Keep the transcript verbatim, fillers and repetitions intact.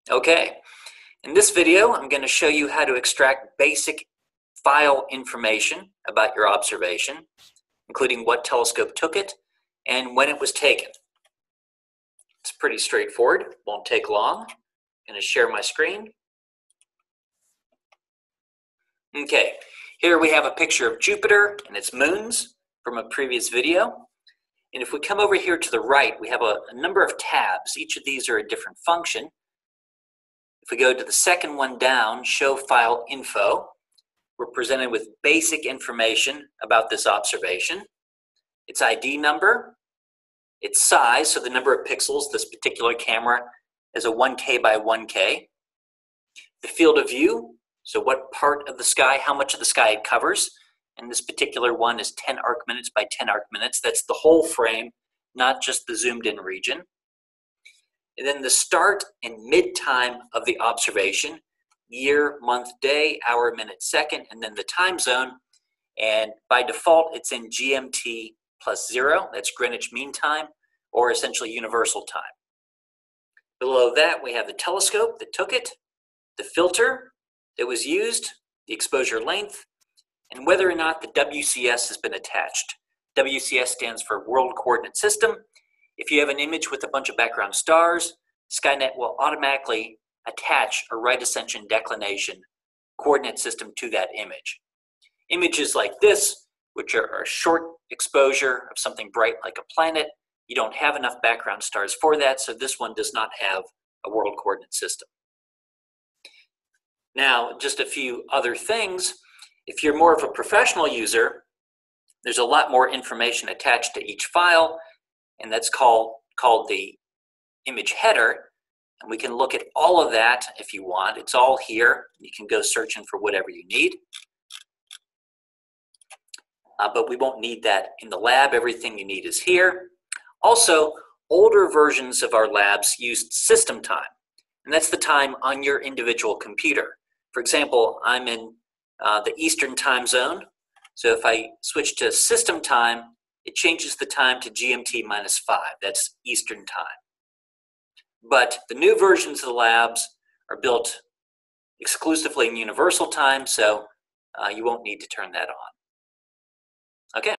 Okay, in this video I'm going to show you how to extract basic file information about your observation, including what telescope took it and when it was taken. It's pretty straightforward, won't take long. I'm going to share my screen. Okay, here we have a picture of Jupiter and its moons from a previous video. And if we come over here to the right, we have a, a number of tabs. Each of these are a different function. If we go to the second one down, Show File Info, we're presented with basic information about this observation. Its I D number, its size, so the number of pixels this particular camera is a one K by one K. The field of view, so what part of the sky, how much of the sky it covers. And this particular one is ten arc minutes by ten arc minutes. That's the whole frame, not just the zoomed in region. And then the start and mid time of the observation, year, month, day, hour, minute, second, and then the time zone. And by default, it's in G M T plus zero. That's Greenwich Mean Time, or essentially universal time. Below that, we have the telescope that took it, the filter that was used, the exposure length, and whether or not the W C S has been attached. W C S stands for World Coordinate System. If you have an image with a bunch of background stars, Skynet will automatically attach a right ascension declination coordinate system to that image. Images like this, which are a short exposure of something bright like a planet, you don't have enough background stars for that, so this one does not have a world coordinate system. Now, just a few other things. If you're more of a professional user, there's a lot more information attached to each file, and that's called, called the image header. And we can look at all of that if you want. It's all here. You can go searching for whatever you need. Uh, but we won't need that in the lab. Everything you need is here. Also, older versions of our labs used system time, and that's the time on your individual computer. For example, I'm in uh, the Eastern time zone. So if I switch to system time, it changes the time to G M T minus five. That's Eastern time. But the new versions of the labs are built exclusively in universal time, so uh, you won't need to turn that on. Okay.